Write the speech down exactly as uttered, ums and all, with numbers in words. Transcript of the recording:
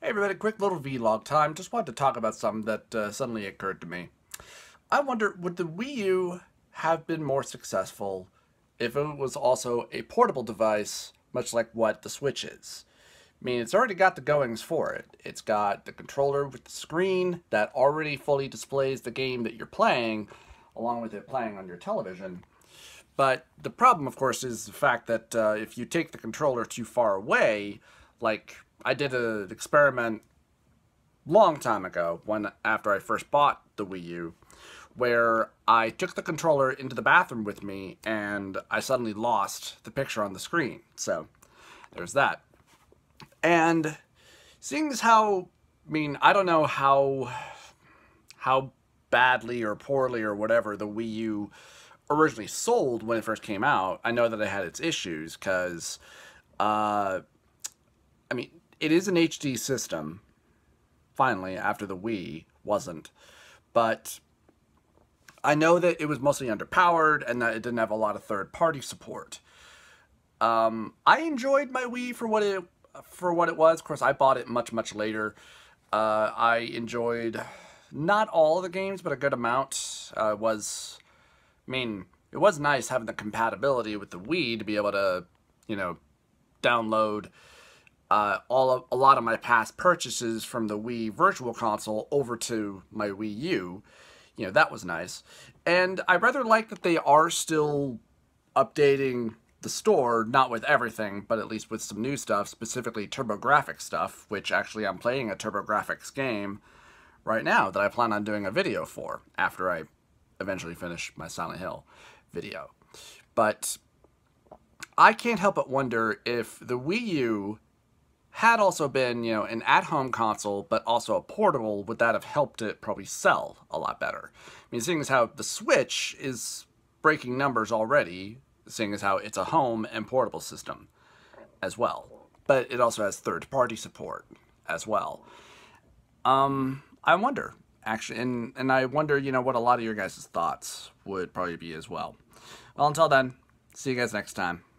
Hey everybody, quick little vlog time. Just wanted to talk about something that uh, suddenly occurred to me. I wonder, would the Wii U have been more successful if it was also a portable device, much like what the Switch is? I mean, it's already got the goings for it. It's got the controller with the screen that already fully displays the game that you're playing, along with it playing on your television. But the problem, of course, is the fact that uh, if you take the controller too far away, like I did an experiment long time ago when after I first bought the Wii U, where I took the controller into the bathroom with me and I suddenly lost the picture on the screen. So there's that. And seeing as how, I mean, I don't know how how badly or poorly or whatever the Wii U originally sold when it first came out. I know that it had its issues because, uh, I mean, it is an H D system, finally, after the Wii wasn't. But I know that it was mostly underpowered and that it didn't have a lot of third-party support. Um, I enjoyed my Wii for what it for what it was. Of course, I bought it much, much later. Uh, I enjoyed not all of the games, but a good amount. Uh, was, I mean, it was nice having the compatibility with the Wii to be able to, you know, download uh, all of, a lot of my past purchases from the Wii Virtual Console over to my Wii U. You know, that was nice. And I rather like that they are still updating the store, not with everything, but at least with some new stuff, specifically TurboGrafx stuff, which actually I'm playing a TurboGrafx game right now that I plan on doing a video for after I eventually finish my Silent Hill video. But I can't help but wonder if the Wii U had also been, you know, an at-home console, but also a portable, would that have helped it probably sell a lot better? I mean, seeing as how the Switch is breaking numbers already, seeing as how it's a home and portable system as well. But it also has third-party support as well. Um, I wonder, actually, and, and I wonder, you know, what a lot of your guys' thoughts would probably be as well. Well, until then, see you guys next time.